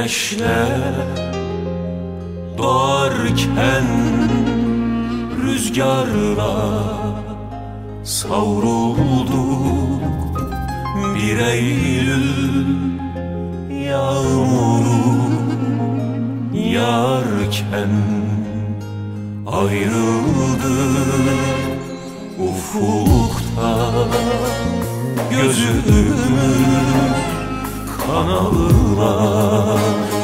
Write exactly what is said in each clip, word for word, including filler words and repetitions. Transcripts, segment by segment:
güneşler doğarken rüzgarla savrulduk. Bir Eylül yağmuru yağarken ayrıldık ufukta. Gözümüz kan ağlar,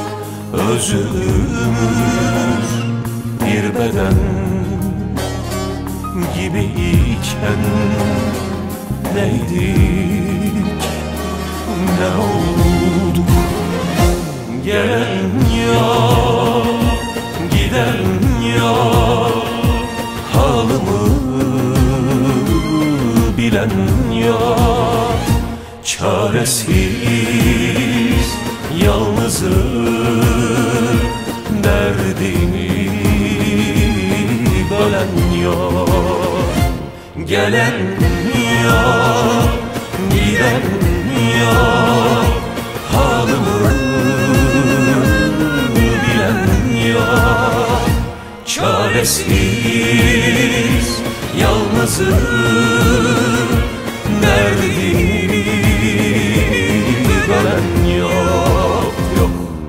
özümüz bir beden gibiyken neydik, ne olduk? Gelen yok, giden yok, halımı bilen yok. Çaresiz, yalnızım, derdimi bölen yok. Gelen yok, giden yok, halımı bilen yok. Çaresiz, yalnızım, derdimi bölen yok, yok.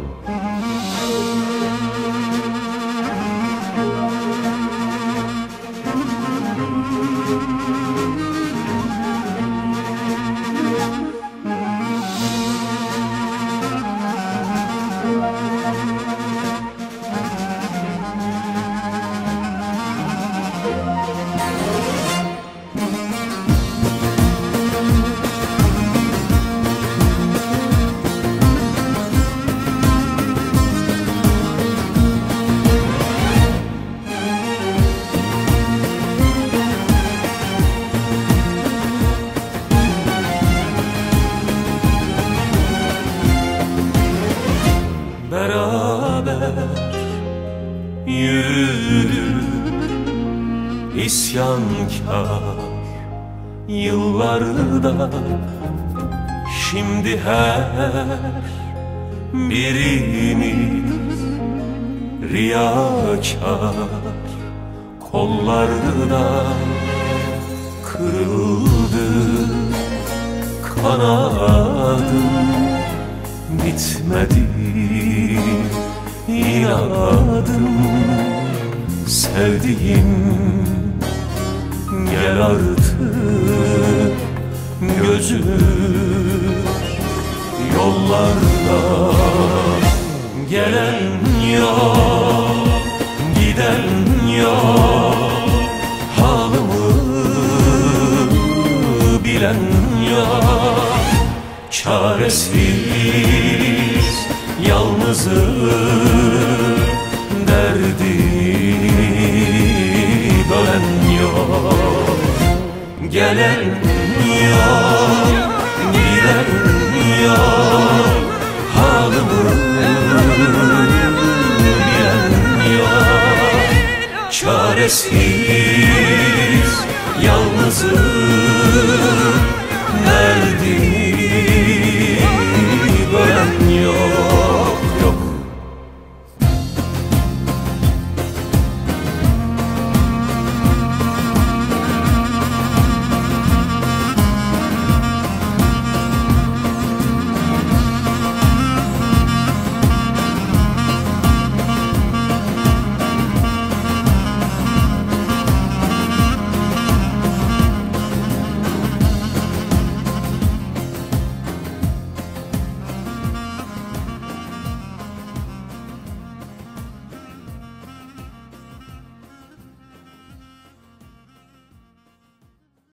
Beraber yürüdük isyankar yıllarda. Şimdi her birimiz riyakar kollarda. Kırıldı kanadım, bitmedi inadım. Sevdiğim, gel artık gözüm yollarda. Gelen yok, giden yok, halımı bilen yok. Çaresiz, yalnızım, derdimi bölen yok. Gelen yok, giden yok, halımı bilen yok. Çaresiz, yalnızım,